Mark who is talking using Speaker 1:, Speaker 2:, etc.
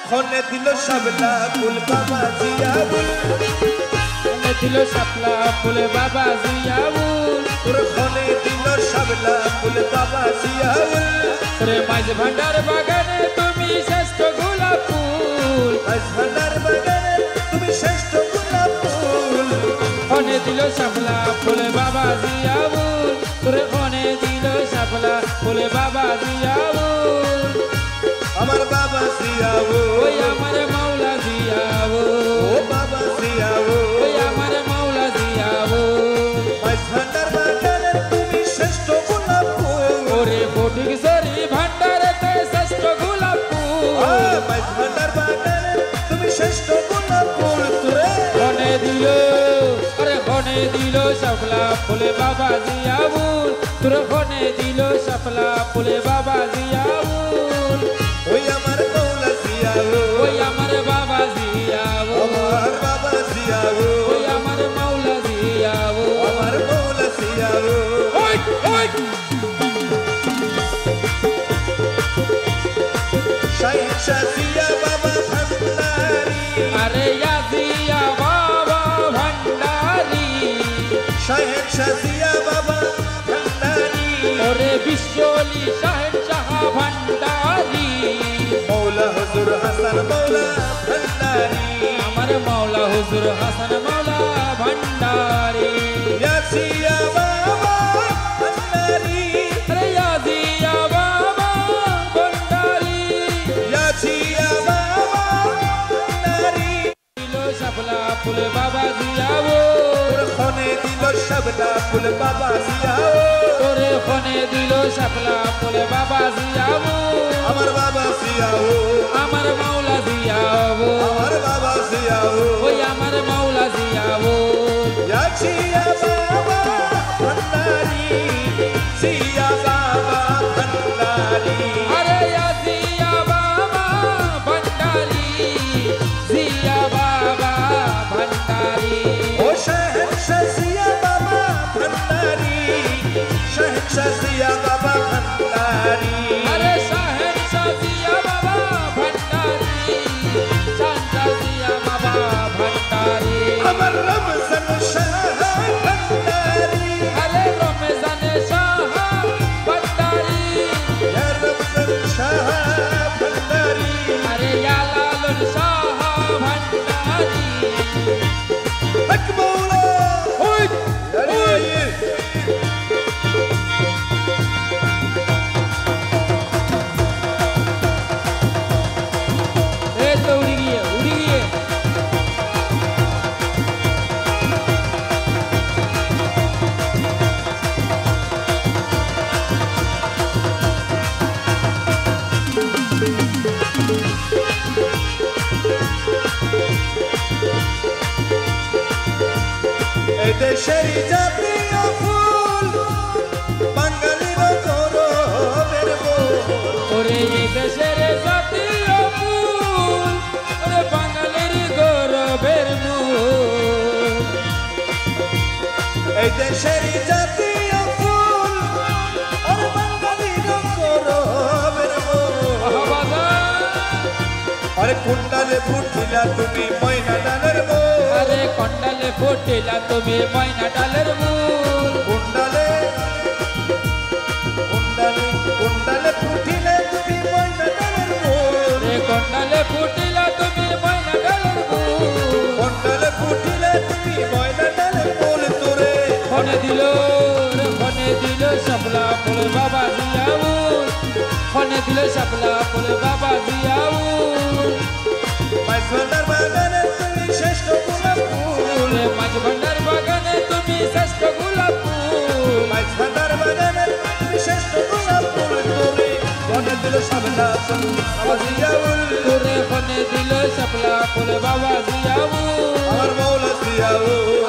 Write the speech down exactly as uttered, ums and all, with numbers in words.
Speaker 1: খনে দিল শাপলা ফুল বাবা জিয়াবুল
Speaker 2: খনে দিল শাপলা ফুল বাবা জিয়াবুল
Speaker 1: তোর খনে দিল শাপলা ফুল বাবা জিয়াবুল
Speaker 2: রে মাঝ ভান্ডার বাগানে তুমি শ্রেষ্ঠ গোলাপ ফুল
Speaker 1: মাঝ ভান্ডার বাগানে তুমি শ্রেষ্ঠ গোলাপ ফুল
Speaker 2: খনে দিল শাপলা ফুল বাবা জিয়াবুল তোর খনে দিল শাপলা ফুল বাবা জিয়াবুল
Speaker 1: আমার বাবা জিয়াবুল
Speaker 2: ওই আমার মাওলা জিয়াবুল
Speaker 1: ও বাবা জিয়াবুল
Speaker 2: ওই আমার মাওলা জিয়াবুল
Speaker 1: মাঝ ভান্ডার বাগানে তুমি শ্রেষ্ঠ গোলাপ ফুল
Speaker 2: ওরে ফটিক সরি ভান্ডারেতে শ্রেষ্ঠ গোলাপ ফুল
Speaker 1: মাঝ ভান্ডার বাগানে তুমি শ্রেষ্ঠ গোলাপ ফুল তোরে
Speaker 2: খনে দিল আরে খনে দিল শাপলা ফুল বাবা জিয়াবুল তোর খনে দিল শাপলা ফুল বাবা জিয়াবুল
Speaker 1: ওই আমার মাওলা জিয়াবুল
Speaker 2: ওই আমার বাবা জিয়াবুল
Speaker 1: আমার বাবা জিয়াবুল
Speaker 2: ওই আমার মাওলা জিয়াবুল
Speaker 1: আমার মাওলা জিয়াবুল
Speaker 2: ওই ওই
Speaker 1: শাইখ শাজিয়া বাবা ভান্ডারি
Speaker 2: আরে ইয়াজিয়া বাবা ভান্ডারি
Speaker 1: শাইখ শাজিয়া বাবা ভান্ডারি
Speaker 2: ওরে বিশ্বলি শাহেদ শাহ ভান্ডারি
Speaker 1: মৌলা হুজুর হাসান মৌলা ভান্ডারি
Speaker 2: আমার মাওলা হুজুর হাসান মাওলা ভান্ডারি
Speaker 1: ইয়াজিয়া বাবা ভান্ডারি
Speaker 2: আরে ইয়াজিয়া বাবা ভান্ডারি
Speaker 1: ইয়াজিয়া বাবা ভান্ডারি
Speaker 2: দিল শাপলা ফুল বাবা জিয়াবুল
Speaker 1: তোর খনে দিল শাপলা ফুল বাবা জিয়াবুল
Speaker 2: তোরে খনে দিল শাপলা ফুল বাবা জিয়াবুল
Speaker 1: আমার বাবা জিয়াবুল
Speaker 2: আমার মাওলা জিয়াবুল
Speaker 1: আমার বাবা জিয়াবুল
Speaker 2: ওই আমার মাওলা জিয়াবুল
Speaker 1: ইয়াজিয়া বাবা ভান্ডারি জিয়া বাবা ভান্ডারি
Speaker 2: আরে ইয়াজিয়া বাবা ভান্ডারি জিয়া বাবা ভান্ডারি
Speaker 1: ও শাহেদ শাজিয়া বাবা ভান্ডারি শাহেদ শাজিয়া বাবা ভান্ডারি
Speaker 2: আরে শাহেদ শাজিয়া বাবা ভান্ডারি শান শাজিয়া বাবা ভান্ডারি
Speaker 1: আমার রমজান শাহ ভান্ডারি
Speaker 2: আরে রমজান শাহ ভান্ডারি
Speaker 1: ইয়া রমজান শাহ ভান্ডারি
Speaker 2: আরে ইয়া লালন শাহ ভান্ডারি
Speaker 1: হক মৌলা
Speaker 2: ওই
Speaker 1: ওই
Speaker 2: এই তো উড়ি গিয়ে উড়ি গিয়ে
Speaker 1: এই দেশের জাতীয় ফুল বাঙালির গৌরবের ফুল
Speaker 2: ওরে এই দেশের জাতীয় ফুল ওরে বাঙালির গৌরবের মূল
Speaker 1: এই দেশের জাতীয় ফুল আর বাঙালির গৌরবের ফুল আরে কুন্ডালে ফুটিলা তুমি ময়না ডালের ফুল
Speaker 2: আরে কন্ডালে ফুটিলা তুমি ময়না ডালের মূল
Speaker 1: কুন্ডালে কুন্ডালে কুন্ডালে ফুটিলে তুমি ময়না ডালের ফুল
Speaker 2: রে কন্ডালে ফুটিলা তুমি ময়না ডালের মূল
Speaker 1: কুন্ডালে ফুটিলে তুমি ময়না ডালের ফুল তোরে
Speaker 2: খনে দিল রে খনে দিল শাপলা ফুল বাবা জিয়াবুল খনে দিল শাপলা ফুল বাবা জিয়াবুল
Speaker 1: মাঝ ভান্ডার বাগানে তুমি শ্রেষ্ঠ গোলাপ ফুল
Speaker 2: রে মাঝ ভান্ডার বাগানে তুমি শ্রেষ্ঠ গোলাপ ফুল
Speaker 1: মাঝ ভান্ডার বাগানে তুমি শ্রেষ্ঠ গোলাপ ফুল তোরে খনে দিল শাপলা ফুল বাবা জিয়াবুল
Speaker 2: তোরে খনে দিল শাপলা ফুল বাবা জিয়াবুল
Speaker 1: আমার মৌলা জিয়াবুল